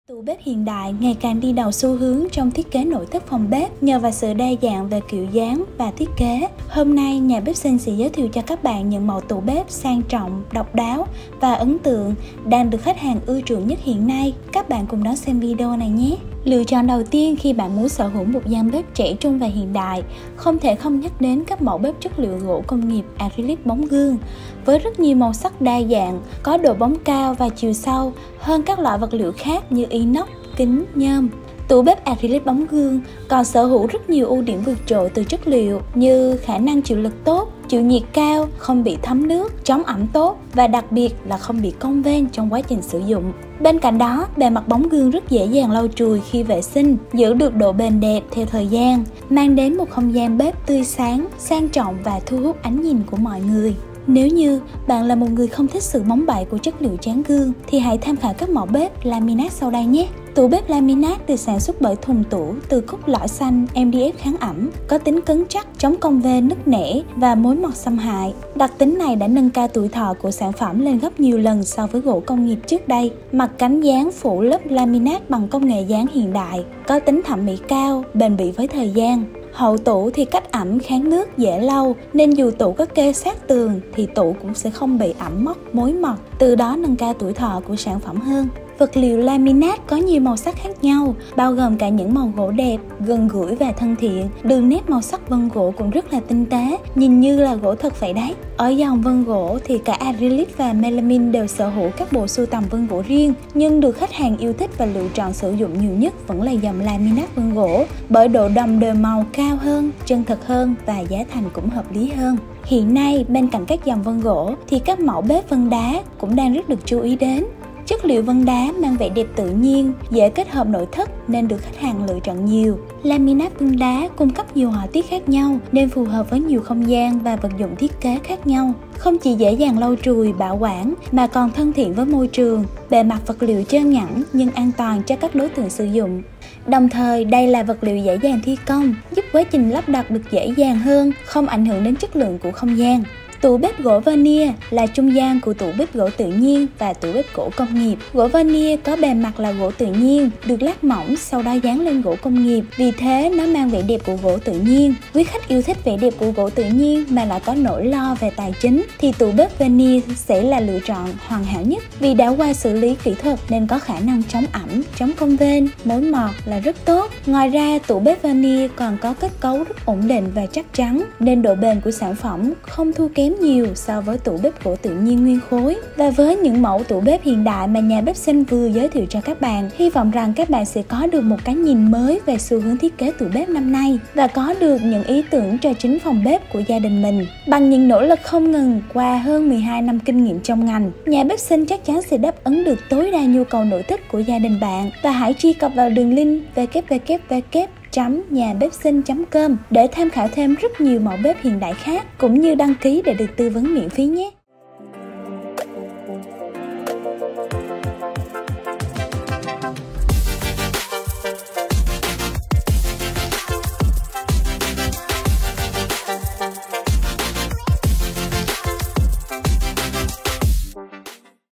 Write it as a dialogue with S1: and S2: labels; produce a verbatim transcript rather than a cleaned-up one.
S1: Tủ bếp hiện đại ngày càng đi đầu xu hướng trong thiết kế nội thất phòng bếp nhờ vào sự đa dạng về kiểu dáng và thiết kế. Hôm nay, nhà bếp Sinh sẽ giới thiệu cho các bạn những mẫu tủ bếp sang trọng, độc đáo và ấn tượng đang được khách hàng ưa chuộng nhất hiện nay. Các bạn cùng đón xem video này nhé! Lựa chọn đầu tiên khi bạn muốn sở hữu một gian bếp trẻ trung và hiện đại, không thể không nhắc đến các mẫu bếp chất liệu gỗ công nghiệp acrylic bóng gương. Với rất nhiều màu sắc đa dạng, có độ bóng cao và chiều sâu hơn các loại vật liệu khác như inox, kính, nhôm. Tủ bếp acrylic bóng gương còn sở hữu rất nhiều ưu điểm vượt trội từ chất liệu như khả năng chịu lực tốt, chịu nhiệt cao, không bị thấm nước, chống ẩm tốt và đặc biệt là không bị cong vênh trong quá trình sử dụng. Bên cạnh đó, bề mặt bóng gương rất dễ dàng lau chùi khi vệ sinh, giữ được độ bền đẹp theo thời gian, mang đến một không gian bếp tươi sáng, sang trọng và thu hút ánh nhìn của mọi người. Nếu như bạn là một người không thích sự bóng bẩy của chất liệu tráng gương thì hãy tham khảo các mẫu bếp laminate sau đây nhé. Tủ bếp laminate được sản xuất bởi thùng tủ từ cốt lõi xanh em đê ép kháng ẩm, có tính cứng chắc, chống cong vênh, nứt nẻ và mối mọt xâm hại. Đặc tính này đã nâng cao tuổi thọ của sản phẩm lên gấp nhiều lần so với gỗ công nghiệp trước đây. Mặt cánh dán phủ lớp laminate bằng công nghệ dán hiện đại, có tính thẩm mỹ cao, bền bỉ với thời gian. Hậu tủ thì cách ẩm kháng nước dễ lau, nên dù tủ có kê sát tường thì tủ cũng sẽ không bị ẩm mốc, mối mọt, từ đó nâng cao tuổi thọ của sản phẩm hơn. Vật liệu laminate có nhiều màu sắc khác nhau, bao gồm cả những màu gỗ đẹp, gần gũi và thân thiện. Đường nét màu sắc vân gỗ cũng rất là tinh tế, nhìn như là gỗ thật vậy đấy. Ở dòng vân gỗ thì cả acrylic và melamine đều sở hữu các bộ sưu tầm vân gỗ riêng, nhưng được khách hàng yêu thích và lựa chọn sử dụng nhiều nhất vẫn là dòng laminate vân gỗ, bởi độ đồng đều màu cao hơn, chân thật hơn và giá thành cũng hợp lý hơn. Hiện nay, bên cạnh các dòng vân gỗ thì các mẫu bếp vân đá cũng đang rất được chú ý đến. Chất liệu vân đá mang vẻ đẹp tự nhiên, dễ kết hợp nội thất nên được khách hàng lựa chọn nhiều. Laminate vân đá cung cấp nhiều họa tiết khác nhau nên phù hợp với nhiều không gian và vật dụng thiết kế khác nhau. Không chỉ dễ dàng lau chùi, bảo quản mà còn thân thiện với môi trường. Bề mặt vật liệu trơn nhẵn nhưng an toàn cho các đối tượng sử dụng. Đồng thời, đây là vật liệu dễ dàng thi công, giúp quá trình lắp đặt được dễ dàng hơn, không ảnh hưởng đến chất lượng của không gian. Tủ bếp gỗ veneer là trung gian của tủ bếp gỗ tự nhiên và tủ bếp gỗ công nghiệp. Gỗ veneer có bề mặt là gỗ tự nhiên, được lát mỏng sau đó dán lên gỗ công nghiệp, vì thế nó mang vẻ đẹp của gỗ tự nhiên. Quý khách yêu thích vẻ đẹp của gỗ tự nhiên mà lại có nỗi lo về tài chính thì tủ bếp veneer sẽ là lựa chọn hoàn hảo nhất, vì đã qua xử lý kỹ thuật nên có khả năng chống ẩm, chống cong vênh, mối mọt là rất tốt. Ngoài ra, tủ bếp veneer còn có kết cấu rất ổn định và chắc chắn nên độ bền của sản phẩm không thua kém nhiều so với tủ bếp gỗ tự nhiên nguyên khối. Và với những mẫu tủ bếp hiện đại mà nhà bếp Sinh vừa giới thiệu cho các bạn, hy vọng rằng các bạn sẽ có được một cái nhìn mới về xu hướng thiết kế tủ bếp năm nay và có được những ý tưởng cho chính phòng bếp của gia đình mình. Bằng những nỗ lực không ngừng qua hơn mười hai năm kinh nghiệm trong ngành, nhà bếp Sinh chắc chắn sẽ đáp ứng được tối đa nhu cầu nội thất của gia đình bạn. Và hãy truy cập vào đường link w w w chấm nhà bếp sinh chấm com để tham khảo thêm rất nhiều mẫu bếp hiện đại khác, cũng như đăng ký để được tư vấn miễn phí nhé.